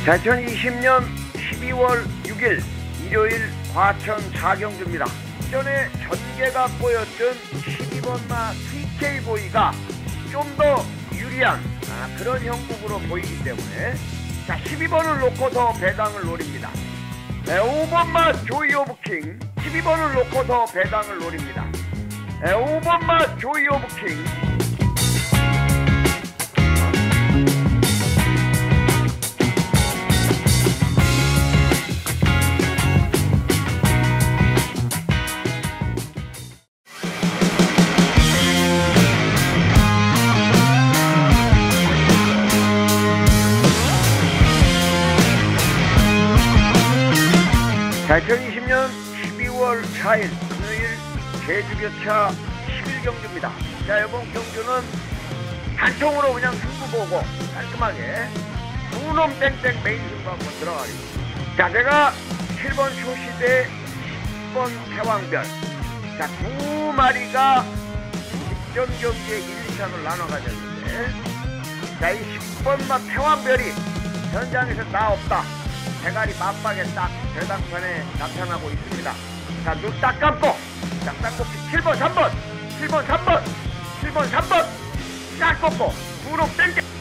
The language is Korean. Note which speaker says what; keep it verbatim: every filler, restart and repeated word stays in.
Speaker 1: 자, 이천이십 년 십이월 육일 일요일 과천 사경주입니다. 전에 전개가 꼬였던 십이 번마 티케이보이가 좀 더 유리한 아, 그런 형국으로 보이기 때문에 자, 십이 번을 놓고서 배당을 노립니다. 네, 오 번마 조이 오브 킹, 십이 번을 놓고서 배당을 노립니다. 네, 오 번마 조이 오브 킹. 자, 이천이십 년 십이월 사일 금요일 제주교차 십일 경주입니다. 자, 이번 경주는 단통으로 그냥 승부 보고 깔끔하게 두놈 땡땡 메인 승부 한번 들어가겠습니다. 자, 제가 칠 번 쇼시대, 십 번 태왕별, 자, 두 마리가 직전 경기에 일, 이 차로 나눠 가졌는데, 자, 이 십 번마 태왕별이 현장에서 나 없다, 대가리 맞박에 딱 배당판에 나타나고 있습니다. 자, 눈 딱 감고, 자, 딱 꼽기 칠 번, 삼 번, 칠 번, 삼 번, 칠 번, 삼 번, 딱 꼽고, 두놈 땡땡.